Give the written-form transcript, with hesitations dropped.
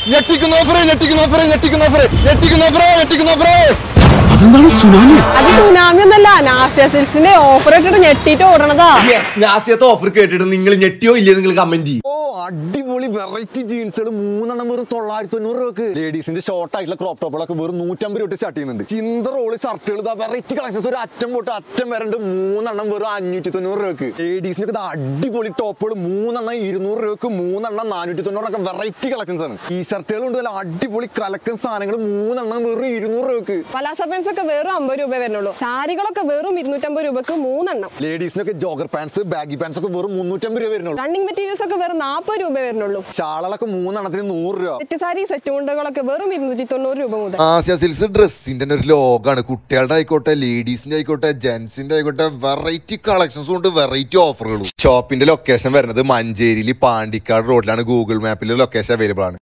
അതെന്താണ് സുനാമി? അത് സുനാമി ഒന്നല്ല, നാസിയ സിൽക്സിന്റെ ഓഫർ ഇട്ടിട്ട് ഞെട്ടിട്ട് ഓടണതാ. നാസിയത്തെ ഓഫർ കേട്ടിട്ട് നിങ്ങൾ ഞെട്ടിയോ ഇല്ലേ നിങ്ങൾ കമന്റ് ചെയ്യും. ഓ അടിപൊളി വെറൈറ്റി ജീൻസുകൾ 3 വെറും 990 രൂപക്ക്. ലേഡീസിന്റെ ഷോർട്ട് ആയിട്ടുള്ള ക്രോപ്പ് ടോപ്പുകളൊക്കെ വെറും 150 രൂപ സ്റ്റാർട്ട് ചെയ്യുന്നുണ്ട്. ചിന്ത റോള് ഷർട്ടുകൾ വെറൈറ്റി കളക്ഷൻസ് ഒരു അറ്റം തൊട്ട് അറ്റം വരണ്ട് 3 വെറും 590 രൂപക്ക്. ലേഡീസിനൊക്കെ അടിപൊളി ടോപ്പുകൾ 3 200 രൂപക്ക്, 3 490 ഒക്കെ വെറൈറ്റി കളക്ഷൻസ് ആണ്. ഈ ഷർട്ടുകൾ കൊണ്ട് നല്ല അടിപൊളി കലക്കൻ സാധനങ്ങൾ 3 വെറും 200 രൂപക്ക്. പലാസ പാൻസ് ഒക്കെ വെറും 50 രൂപ വരുന്നുള്ളൂ. സാരികളൊക്കെ വെറും 250 രൂപക്ക് 3. ലേഡീസിനൊക്കെ ജോഗർ പാൻസ് ബാഗി പാൻസ് ഒക്കെ വെറും 350 രൂപ വരുന്നുള്ളൂ. റണ്ണിങ് മെറ്റീരിയൽസ് ഒക്കെ വെറും 40 രൂപ വരുന്നുള്ളൂ. ഷാളകളൊക്കെ 3 100 രൂപ. സെറ്റ് സാരി സെറ്റ് മുണ്ടുകളൊക്കെ വെറും 290 രൂപ മുതൽ. ആസിയ സിൽക്സ് ഡ്രസ്സിന്റെ ഒരു ലോകാണ്. കുട്ടികളുടെ ആയിക്കോട്ടെ, ലേഡീസിന്റെ ആയിക്കോട്ടെ, ജെന്റ്സിന്റെ ആയിക്കോട്ടെ, വെറൈറ്റി കളക്ഷൻസ് കൊണ്ട് വെറൈറ്റി ഓഫറുകളും. ഷോപ്പിന്റെ ലൊക്കേഷൻ വരുന്നത് മഞ്ചേരിയിൽ പാണ്ടിക്കാട് റോഡിലാണ്. ഗൂഗിൾ മാപ്പിൽ ലൊക്കേഷൻ അവൈലബിൾ ആണ്.